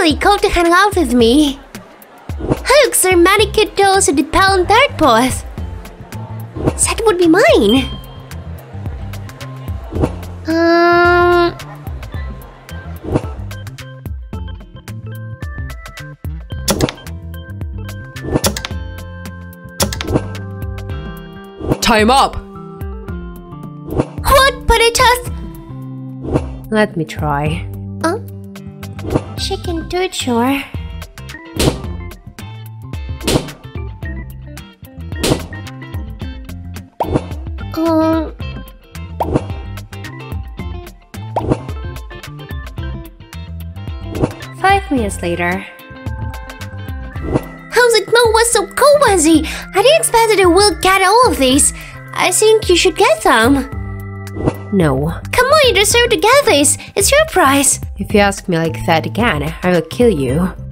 finally come to hang out with me. Hooks are manicured dolls with the pound third paws. That would be mine. Time up! What? But I just... Let me try. She can do it, sure. Five minutes later. How's it know what's so cozy? I didn't expect that I will get all of these. I think you should get them. No. Come on, you deserve to get this. It's your prize. If you ask me like that again, I will kill you.